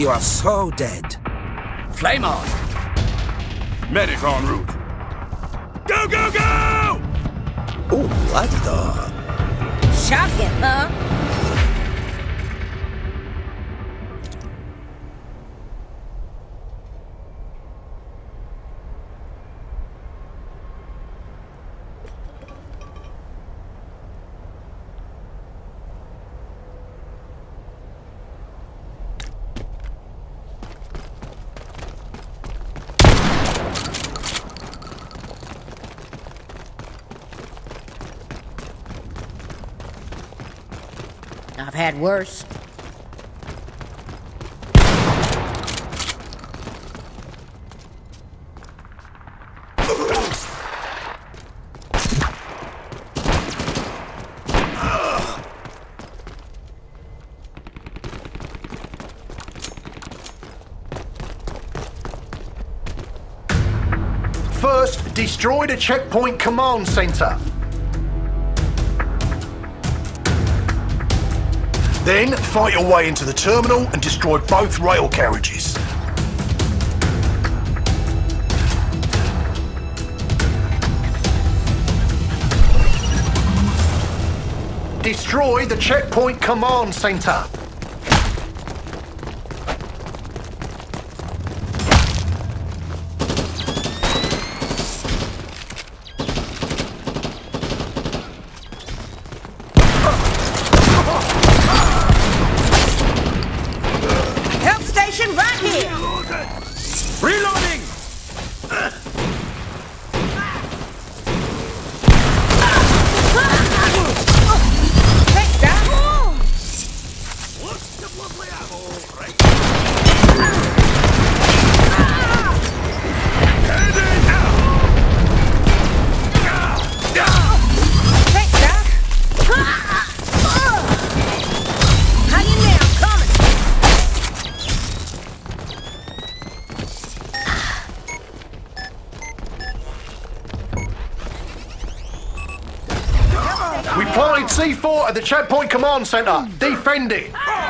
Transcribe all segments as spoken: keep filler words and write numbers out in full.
You are so dead. Flame on! Medic en route. Go, go, go! Oh, la-di-da. Shocking, huh? I've had worse. First, destroy the checkpoint command center. Then, fight your way into the terminal and destroy both rail carriages. Destroy the checkpoint command center. Right here! Reloading! Thanks, Doc. What's the lovely apple, right? Heading out! Thanks, Doc. Hanging there, I'm coming. We planted C four at the checkpoint command center. Defend it.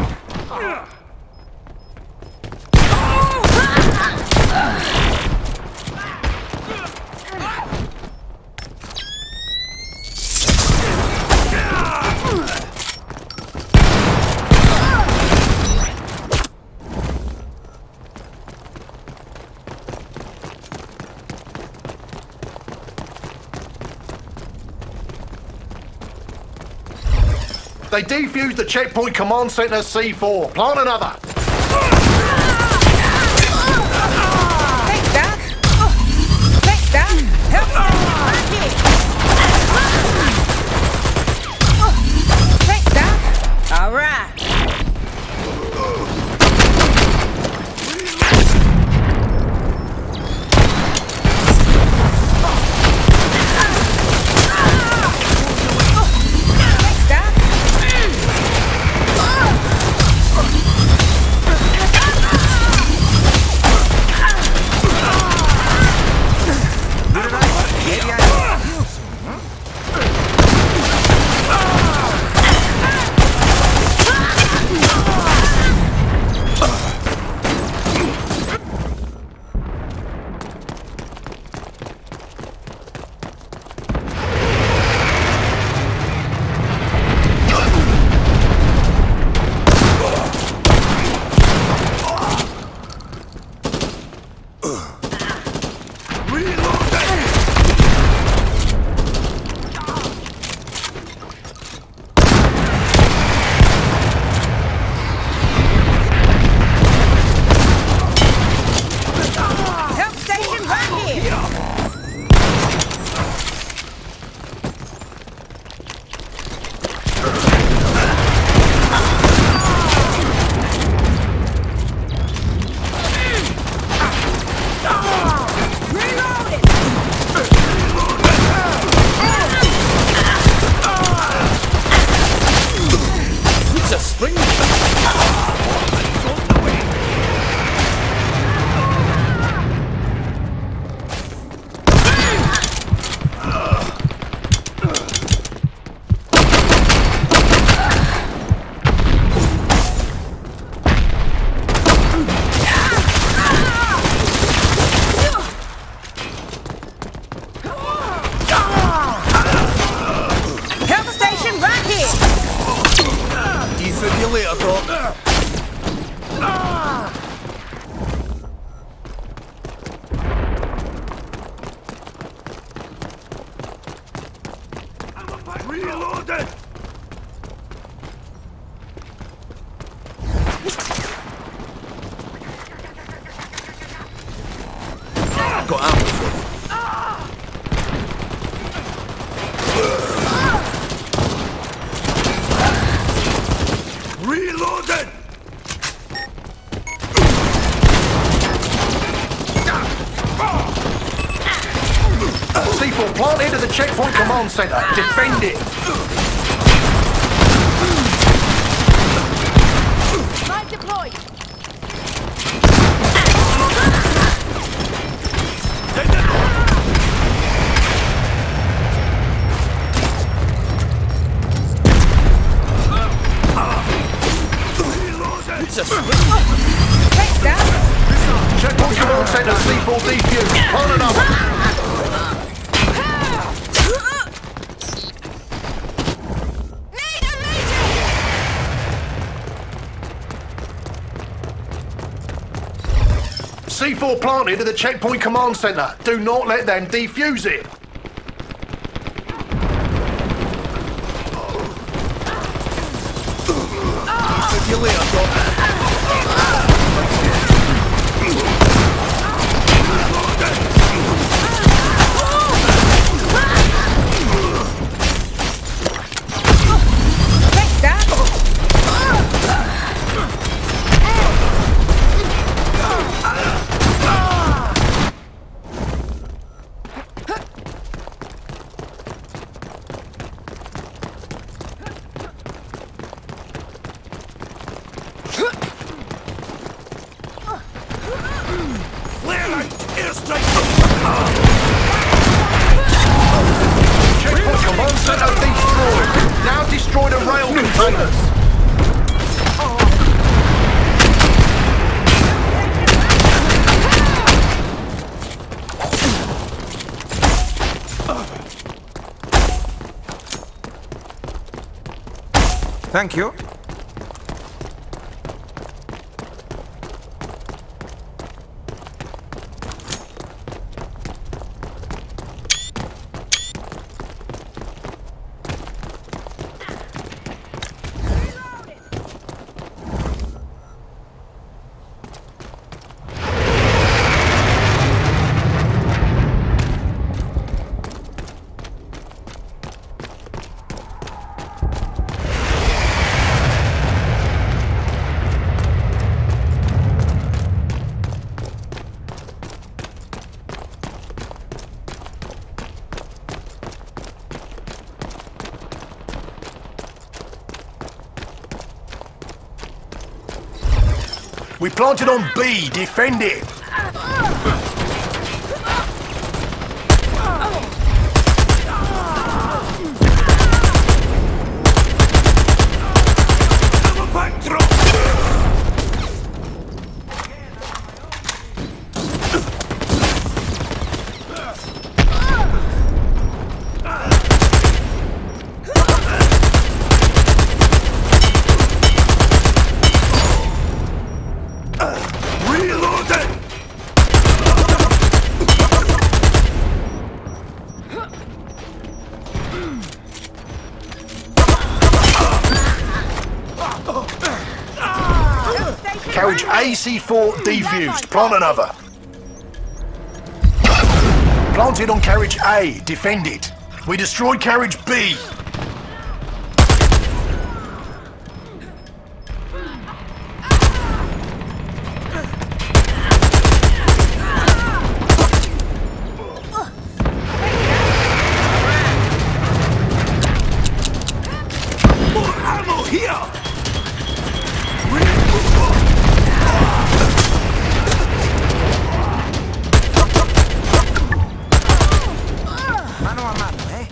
They defused the checkpoint command center C four. Plant another. Thanks, Doc. Thanks, Doc. Help me right here. Thanks, Doc. All right. Reloaded! Got ammo for you. Reloaded! C four planted at the checkpoint command center. Defend it. Light deployed. It's a Thanks, Doc. Checkpoint command center. C four defused. Plant another. C four planted at the checkpoint command center. Do not let them defuse it. See you later, Doc. Thanks, Doc. Flare out! Airstrike! Checkpoint command center destroyed. Now destroy the rail containers. Thank you. We planted on B. Defend it. Ammo pack drop! Reloaded! Carriage A C four defused. Plant another. Planted on carriage A. Defend it. We destroyed carriage B. More ammo here! Mano a mano, eh?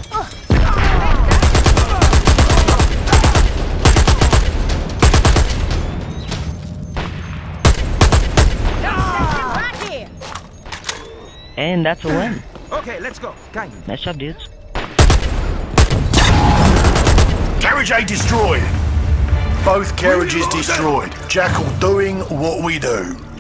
Right here. And that's a win. Okay, let's go. Gang. Nice job, dudes. Carriage A destroyed. Both carriages destroyed. Jackal doing what we do.